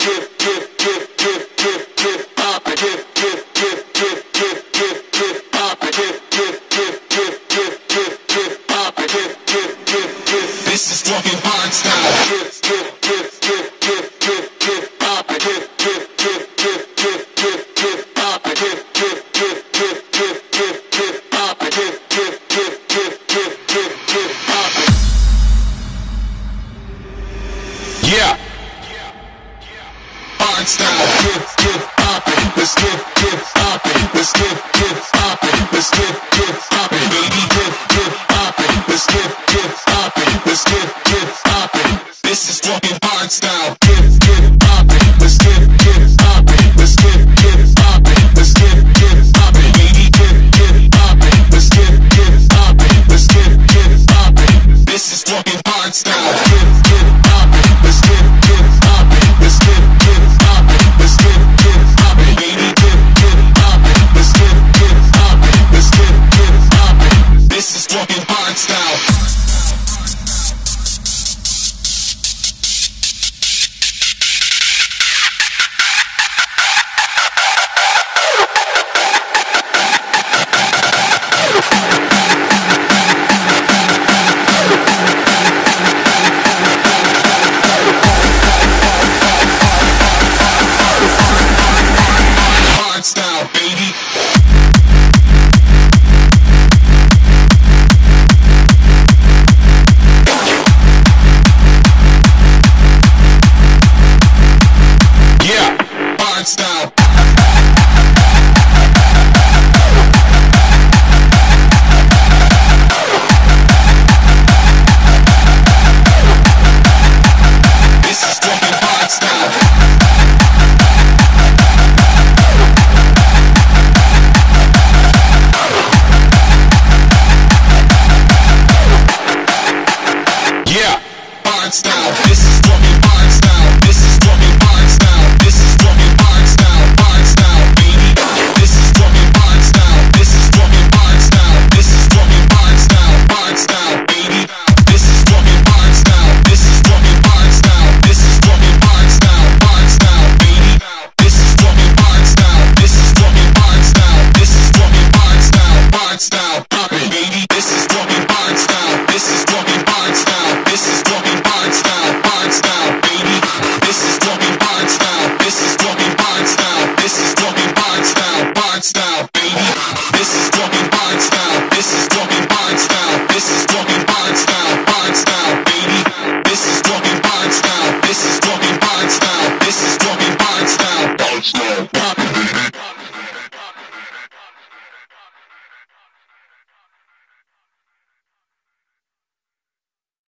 This is fucking hard style. Yeah. Hard style. Get poppin'. Let's get poppin'. Let's get poppin'. Let's get poppin'. Baby, get poppin'. Let's get poppin'. Let's get poppin'. This is fucking hard style. Get poppin'. Let's get poppin'. Let's get poppin'. Let's get poppin'. Baby, get poppin'. Let's get poppin'. Let's get poppin'. This is fucking hard style. Get poppin'. Let's get poppin'. Let's get poppin'. Let's get poppin'. Baby, get poppin'. Let's get poppin'. Let's get poppin'. This is fucking hard style. Style, baby. Yeah, hard style. This is fucking hard style. Style. This is fucking hard style. This is fucking hard style. This is fucking hard style. Hard style, baby. This is fucking hard style. This is fucking hard style. This is fucking hard style. Hard style, baby. This is fucking hard style. This is fucking hard style. This is fucking hard style. Hard style, baby. This is fucking hard style. This is fucking hard style. This is fucking hard style. Hard style, pop it, baby. This is fucking hard style. This is fucking hard style. This is fucking hard style, baby. This is fucking hard style. This is fucking hard style. This is fucking hard style, baby. This is fucking hard style. This is fucking hard style. This is fucking hard style, baby. This is fucking hard style. This is fucking hard style. This is fucking hard style.